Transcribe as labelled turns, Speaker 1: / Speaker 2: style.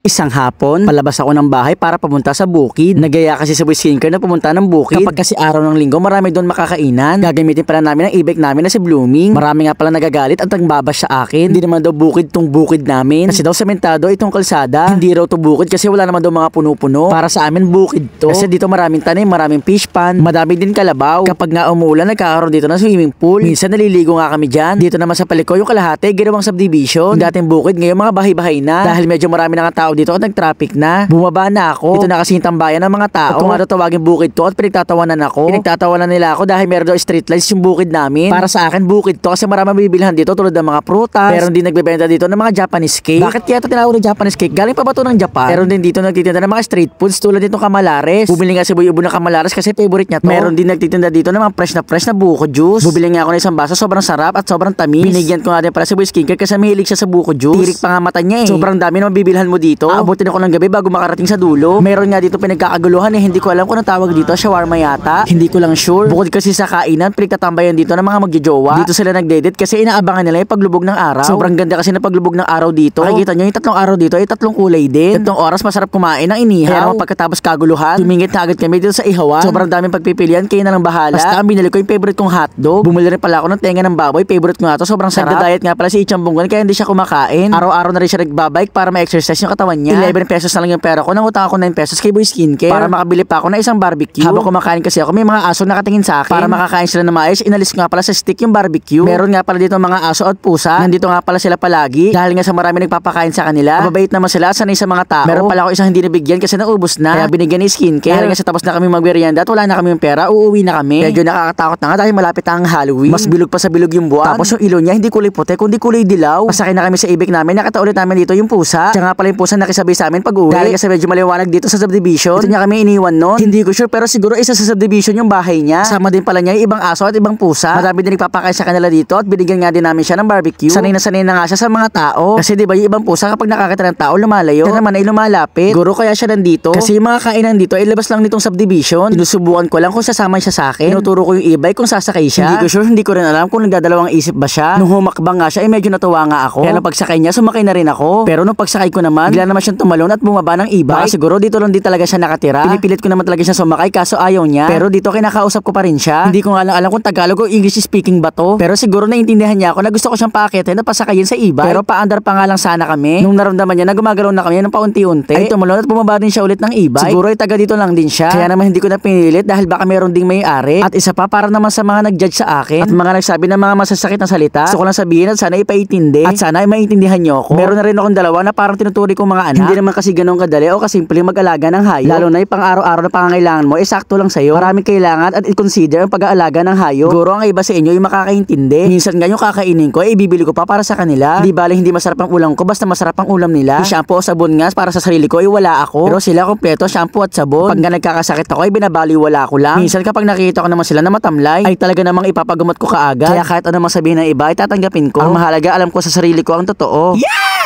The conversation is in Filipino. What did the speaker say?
Speaker 1: Isang hapon, palabas ako ng bahay para pumunta sa bukid. Nagaya kasi sa Boy Skincare na pumunta ng bukid. Kapag kasi araw ng linggo, marami doon makakainan. Gagamitin pala namin ang e-bike namin na si Blooming. Marami nga pala nagagalit at nagbabash sa akin. Hindi naman daw bukid tong bukid namin. Kasi daw sementado itong kalsada. Hindi raw to bukid kasi wala naman daw mga puno-puno. Para sa amin bukid to. Kasi dito maraming tanim, maraming fish pond, madami din kalabaw. Kapag nga umulan, nagkakaroon dito ng swimming pool. Minsan naliligo nga kami dyan. Dito naman sa paliko yung kalahati, ginawang subdivision. Yung dating bukid, ngayon mga bahay-bahay na. Dahil medyo marami na nga tao dito at nag-traffic na. Bumaba na ako. Ito na kasi yung tambayan ng mga tao. At kung ano tawagin bukid to at pinagtatawanan ako. Pinagtatawanan nila ako dahil meron daw street lights yung bukid namin. Para sa akin bukid to kasi marami mabibilhan dito tulad ng mga prutas. Meron din nagbebenta dito ng mga Japanese cake. Bakit kaya ito tinawag na Japanese cake? Galing pa ba to ng Japan? Meron din dito nagtitinda ng mga street foods tulad nitong kamalares. Bumili nga si Boy Ubo ng kamalares kasi favorite niya to. Meron din nagtitinda dito ng mga fresh na buko juice. Bumili nga ako ng isang baso, sobrang sarap at sobrang tamis. Binigyan ko nga din para si Boy Skincare kasi mahilig siya sa buko juice. Tirik pa nga mata niya eh. Sobrang dami na mabibilhan mo dito. Aabutin ako ng gabi bago makarating sa dulo. Meron nga dito pinagkakaguluhan eh, hindi ko alam kung anong tawag dito, shawarma yata. Hindi ko lang sure. Bukod kasi sa kainan, pinagtatambayan dito ng mga magjojowa. Dito sila nagdedate kasi inaabangan nila yung paglubog ng araw. Sobrang ganda kasi ng paglubog ng araw dito. Makikita nyo yung tatlong araw dito ay tatlong kulay din. Tatlong oras masarap kumain ng inihaw. Kaya naman pagkatapos kaguluhan, tumingit na agad kami dito sa ihawan. Sobrang daming pagpipilian, kayo na lang bahala. Basta ang binili ko yung favorite kong hotdog. Bumili rin pala ako ng tenga ng baboy, favorite ko nga to, sobrang sarap. Nagda-diet nga pala si Ichang Bunggan kaya hindi siya kumakain. Araw-araw na rin siya nagbabike para ma-exercise yung katawan niya. 11 pesos na lang yung pera ko, nangutang ako 9 pesos kay Boy Skincare para makabili pa ako ng isang barbecue. Habang kumakain kasi ako, may mga aso nakatingin sa akin. Para makakain sila na maayos, inalis ko nga pala sa stick yung barbecue. Meron nga pala dito mga aso at pusa. Nandito nga pala sila palagi dahil nga sa marami nagpapakain sa kanila. Mababait naman sila, sanay sa mga tao. Meron pala ako isang hindi nabigyan kasi naubos na. Kaya binigyan ni Skincare. Dahil kasi tapos na kami magmerienda at wala na kami yung pera, uuwi na kami. Medyo nakakatakot na nga dahil malapit na ang Halloween. Mas bilog pa sa bilog yung buwan. Tapos yung ilo niya hindi kulay puti kundi kulay dilaw. Pasakay na kami sa ibig namin, nakita ulit namin dito yung pusa. Siya nga pala yung pusa nakisabay sa amin pag-uwi. Dahil kasi medyo maliwanag dito sa subdivision. Dito niya kami iniwan noon. Hindi ko sure pero siguro isa sa subdivision yung bahay niya. Sama din pala niya yung ibang aso at ibang pusa. Madami din nagpapakain sa kanila dito at binigyan nga din namin siya ng barbecue. Sanay na nga siya sa mga tao. Kasi di ba yung ibang pusa kapag nakakita ng tao lumalayo. Ito naman ay lumalapit. Guro kaya siya nandito. Kasi yung mga kainan dito ay labas lang nitong subdivision. Sinusubukan ko lang kung sasama siya sa akin. Tinuturo ko yung e-bike kung sasakay siya. Hindi ko sure, hindi ko rin alam kung nagdadalawang isip ba siya. Nung humakbang nga siya ay medyo natuwa nga ako. Kaya nung pagsakay niya sumakay na rin ako. Pero nung pagsakay ko naman, bigla naman siyang tumalon at bumaba ng e-bike. Siguro dito lang din talaga siya nakatira. Pinipilit ko naman talaga siya sumakay kaso ayaw niya. Pero dito kinakausap ko pa rin siya. Hindi ko nga lang alam kung Tagalog o English speaking ba to. Pero siguro naintindihan niya ako na gusto ko siyang paakitin at pasakayin sa e-bike. Pero paandar pa nga lang sana kami. Nung naramdaman niya na gumagalaw na kami ng paunti-unti, ay tumalon at bumaba din siya ulit ng e-bike. Siguro ay taga dito lang din siya. Kaya naman hindi ko na pinilit dahil baka meron ding may-ari. At isa pa para naman sa mga nag-judge sa akin at mga nagsabi ng mga masasakit na salita. Gusto ko lang sabihin at sana ipaintindi at sana ay maintindihan niyo ako. Meron na rin akong dalawa na parang tinuturi kong mga anak. Hindi naman kasi ganun kadali o kasimple mag-alaga ng hayop. Lalo na yung pang-araw-araw na pangangailangan mo, sakto lang sa'yo. Maraming kailangan at i-consider ang pag-aalaga ng hayop. Siguro ang iba sa inyo ay makakaintindi. Minsan nga yung kakainin ko ay ibibili ko pa para sa kanila. Hindi bale hindi masarap ang ulam ko basta masarap ang ulam nila. Yung shampoo o sabon nga para sa sarili ko ay wala ako. Pero sila kompleto shampoo at sabon. Pag nga nagkakasakit ako ay binabaliwala ko lang. Minsan kapag nakikita ko naman sila na matamlay ay talaga namang ipapagumot ko kaagad. Kaya kahit ano mang sabihin ng iba ay tatanggapin ko. Ang mahalaga alam ko sa sarili ko ang totoo. Yeah!